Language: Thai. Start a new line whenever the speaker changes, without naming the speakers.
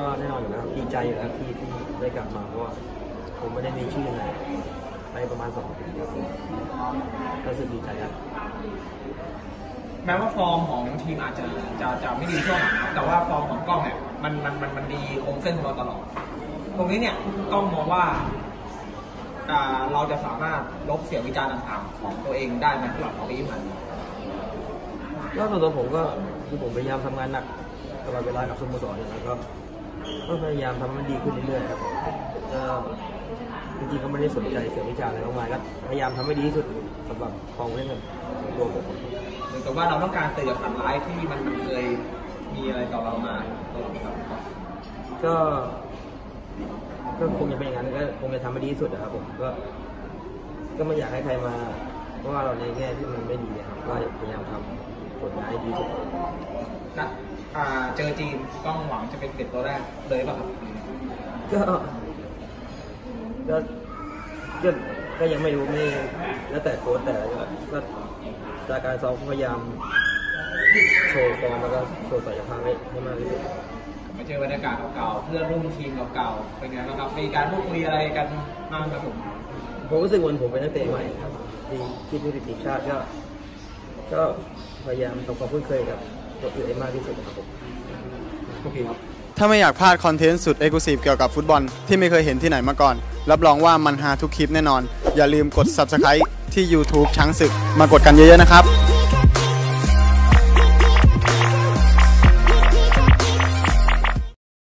แน่นอนอยู่แล้วดีใจอยู่แล้วที่ได้กลับมาเพราะว่าผมไม่ได้มีชื่อไหนไปประมาณ2 ปีรู้สึกดีใจครับ
แม้ว่าฟอร์มของทีมอาจจะไม่ดีช่วงหลังแต่ว่าฟอร์มของกล้องเนี่ยมันดีคงเส้นของเราตลอดตรงนี้เนี่ยกล้องมองว่าเราจะสามารถลบเสียงวิจารณ์ต่างๆของตัวเองได้ไหมสำหรับของปีที่ผ่านมา
ก็ส่วนตัวผมก็คือผมพยายามทำงานหนักตลอดเวลากับสโมสรแล้วก็พยายามทำให้มันดีขึ้นเรื่อยๆครับจริงๆก็ไม่ได้สนใจเสียงวิจารณ์อะไรมากมายก็พยายามทำให้ดีที่สุดสำหรับของเล่นของตัวผม
เหมือนกับว่าเราต้องการเตือนฝันร้ายที่มันเคยมีอะไรต่อเรามาตลอดครับ
ก็คงจะเป็นอย่างนั้นก็คงจะทำให้ดีที่สุดนะครับผมก็ไม่อยากให้ใครมาเพราะว่าเราในแง่ที่มันไม่ดีครับก็พยายามทำผลงานให้ดีที่สุด
นะเจอจีนต้องหวังจะเป็น11 ตัวแรกเลยป่ะครับ
ก็ยังไม่รู้ไม่แล้วแต่โค้ชแต่ก็จากการซ้อมพยายามโชว์ฟอร์มแล้วก็โชว์ศักยภาพให้มากที่สุด
มาเจอบรรยากาศเก่าๆเพื่อนร่วมทีมเก่าๆเป็นไงบ้างครับมีการพูดคุยอะไรกันบ้างครับ
ผมรู้สึกเหมือนผมเป็นนักเตะใหม่ครับที่ผู้ติดทีมชาติก็พยายามทำความคุ้นเคยกับตัวอื่นให้มากที่สุดครับผมโอเคครับ
ถ้าไม่อยากพลาดคอนเทนต์สุด Exclusive เกี่ยวกับฟุตบอลที่ไม่เคยเห็นที่ไหนมาก่อนรับรองว่ามันฮาทุกคลิปแน่นอนอย่าลืมกด Subscribe ที่ YouTube ช้างศึกมากดกันเยอะๆนะครับ